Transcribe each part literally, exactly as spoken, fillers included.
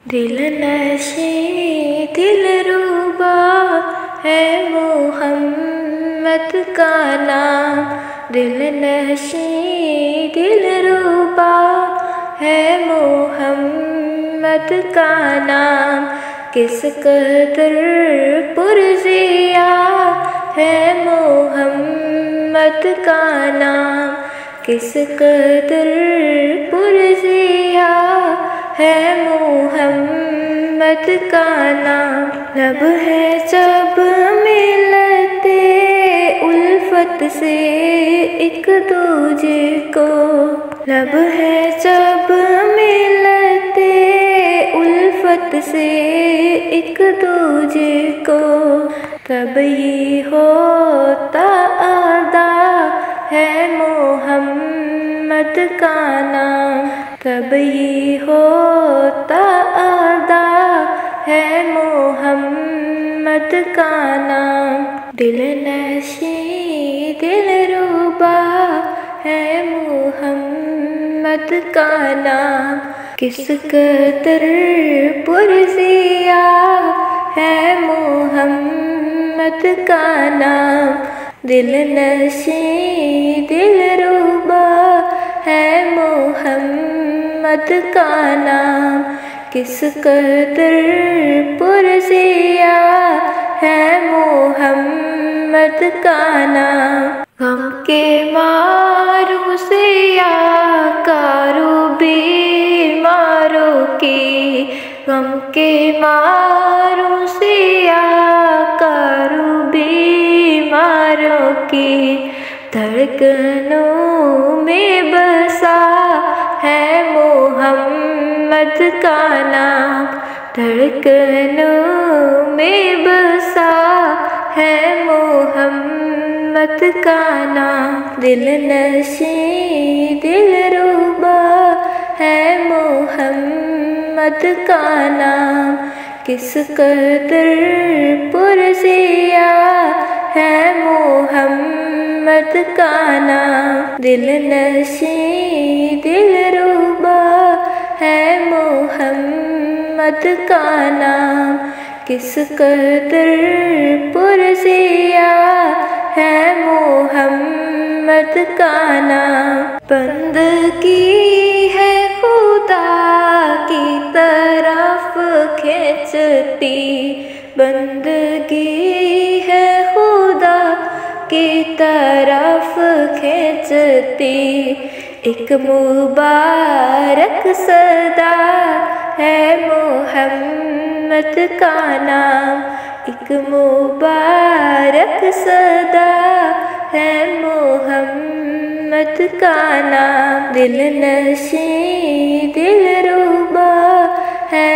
دل نشیں دل روبا ہے محمد کا نام، دل نشیں دل روبا ہے محمد کا نام، کس قدر پرزیا ہے محمد کا نام، کس قدر پرزیا ہے محمد کا نام۔ لب ہے جب ملتے الفت سے ایک دوجے کو، لب ہے جب ملتے الفت سے ایک دوجے کو، تب یہ ہوتا ادا ہے محمد کا نام، تب یہ ہوتا ادا ہے محمد کا نام۔ دل نشیں دل روبا ہے محمد کا نام، کس قدر پرزیا ہے محمد کا نام، دل نشیں دل روبا ہے محمد کا نام، کس قدر پرزیا ہے محمد کا نام۔ غم کے ماروں سے یا کارو بیماروں کی، غم کے ماروں سے یا کارو بیماروں کی، دھڑکنوں میں بسا ہے محمد کا نام، دھڑکنوں میں بسا ہے محمد کا نام۔ دل نشیں دل روبا ہے محمد کا نام، کس قدر پرزیا ہے محمد کا نام، دل نشیں دل روبا ہے محمد کا نام، کس قدر پرزیا ہے محمد کا نام۔ بندگی ہے خدا کی طرف کھینچتی، بندگی ہے خدا کی طرف کھینچتی، ایک مبارک صدا ہے محمد کا نام، ایک مبارک صدا ہے محمد کا نام۔ دل نشیں دل روبا ہے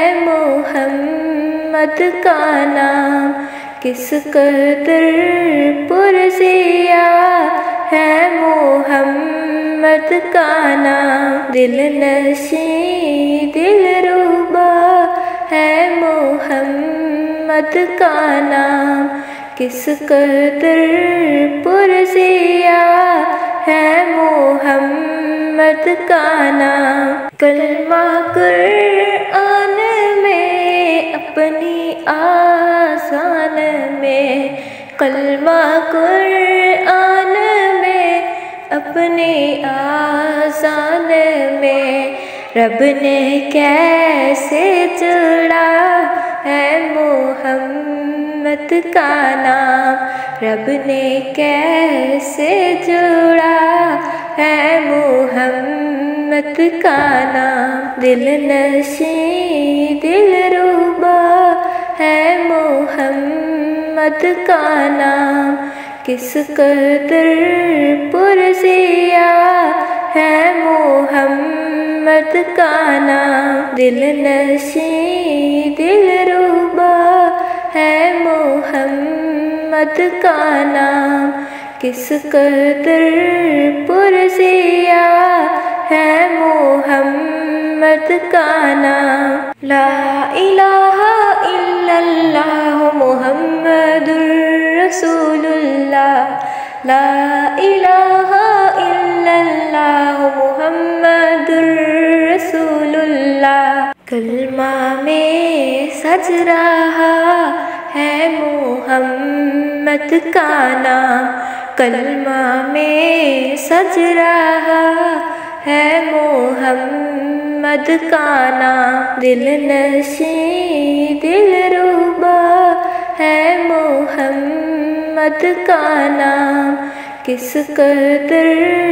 محمد کا نام، کس قدر پرزیا ہے محمد کا نام، دل نشیں دل روبا ہے محمد کا نام، کس قدر پرزیا ہے محمد کا نام۔ کلمہ قرآن میں اپنی آذان میں، کلمہ قرآن میں اپنی آذان میں، رب نے کیسے جڑا ہے محمد کا نام، رب نے کیسے جڑا ہے محمد کا نام۔ دل نشیں دل روبا ہے محمد کا نام، کس قدر پرزیا ہے محمد کا نام، دل نشیں دل روبا ہے محمد کا نام، کس قدر پرزیا ہے محمد کا نام۔ لا الہ الا اللہ محمد رسول اللہ، لا الہ الا اللہ محمد رسول اللہ۔ کلمہ میں سج رہا ہے محمد کا نام، کلمہ میں سج رہا ہے محمد کا نام، دل نشین دل ربا ہے محمد کا نام، کس قدر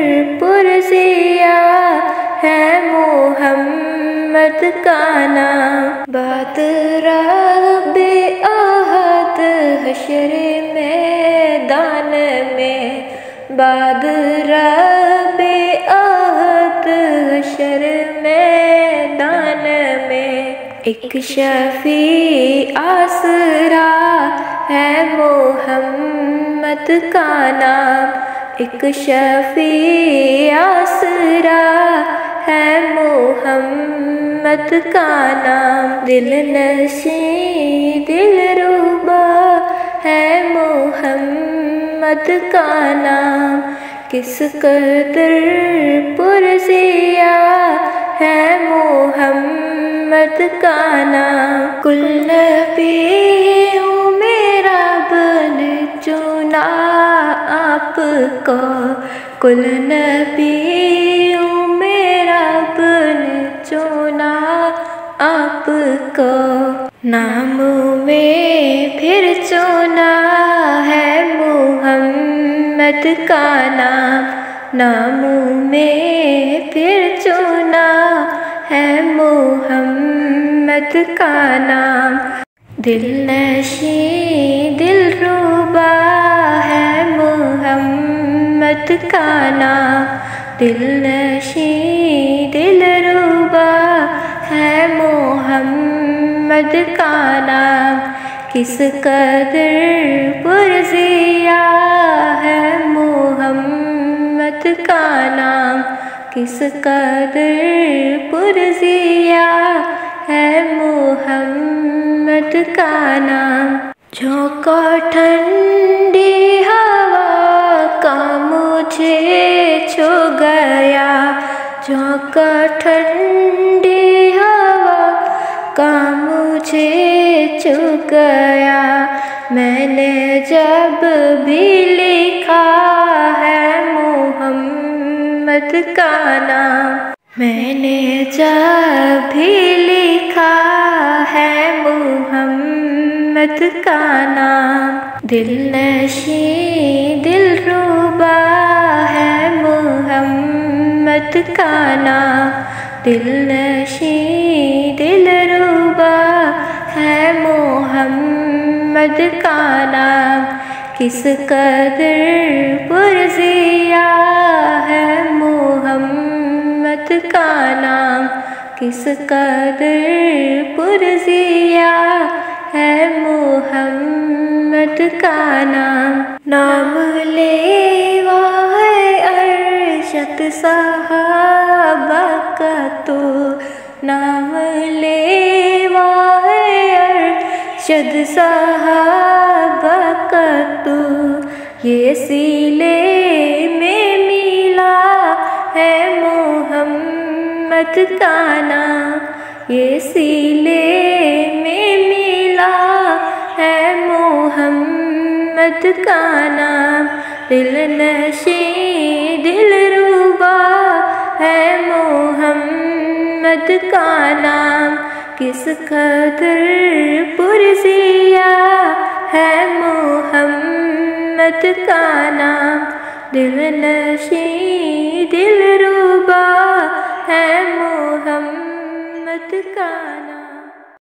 پرزیا ہے محمد کا نام، بات رب احد حشر میدان میں، باد رب احد حشر میدان میں، ایک شفیع آسرا ہے محمد کا نام، ایک شفیع آسرا ہے محمد کا نام، دل نشین دل ربا ہے محمد کا نام، کس قدر پرزیا ہے محمد کا نام، کل نبیوں میں رب نے چنا آپ کو، کل نبیوں میں رب نے چنا آپ کو، نام میں پھر چنا ہے محمد کا نام، نام میں پھر چنا ہے محمد کا نام، دل نشین دل ربا ہے محمد کا نام، دل نشین دل ربا ہے محمد کا نام، کس قدر پرزیا ہے محمد کا نام، کس قدر پرزیا ہے محمد کا نام، جھونکا ٹھنڈی ہوا کا مجھے چھو گیا، جھونکا ٹھنڈی ہوا کا مجھے چھو گیا، میں نے جب بھی لکھا ہے محمد کا نام، میں نے جب بھی لکھا ہے محمد کا نام، دل نشین دل ربا ہے محمد کا نام، دل نشین دل ربا ہے محمد کا نام، کس قدر پرزیا ہے محمد کا نام، کس قدر پرزیا ہے محمد کا نام، نام لیوا ہے ارشد صحابہ کا تو، نام لیوا ہے ارشد صحابہ کا تو، یہ سیلے میں ملا ہے محمد کا نام، یہ سیلے میں ملا ہے محمد کا نام، دل نشین دل ربا ہے محمد کا نام، کس قدر پرزیا ہے محمد کا نام، دل نشین دل